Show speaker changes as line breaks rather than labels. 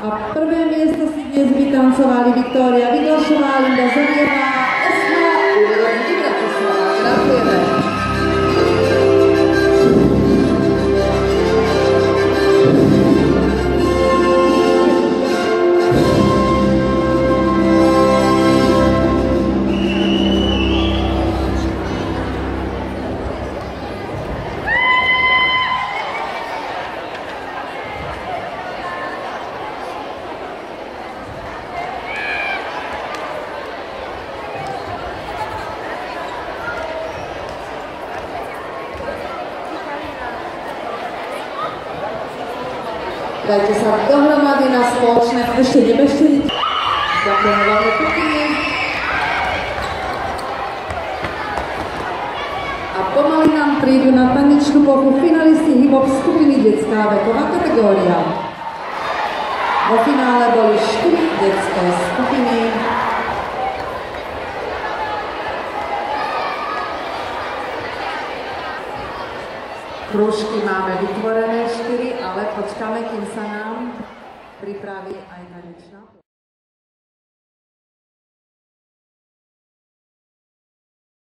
A prvé miesto si dnes vytancovali Viktória Vidošová, Linda Zariová, Esma Uvedová. Gratulujeme. Dajte sa dohromady na spoločné, ešte nebežte. Ďakujem veľmi pekne. A pomaly nám prídu na tanečnú plochu finalisti hip-hop skupiny Detská veková kategória. Vo finále boli 4 detské skupiny. Krúžky máme vytvorené 4, ale počkáme, kým sa nám pripraví aj tanečná.